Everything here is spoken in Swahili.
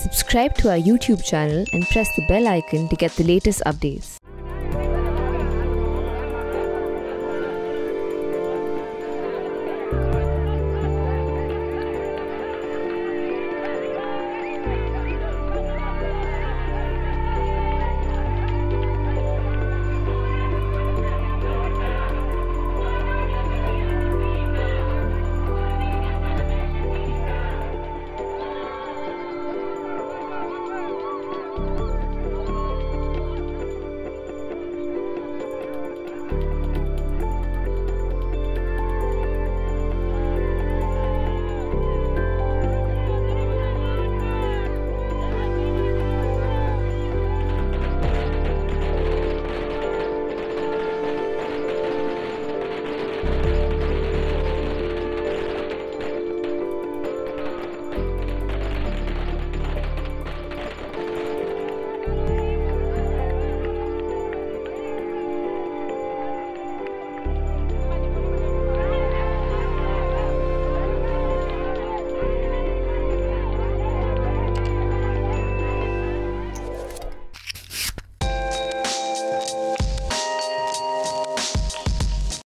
Subscribe to our YouTube channel and press the bell icon to get the latest updates.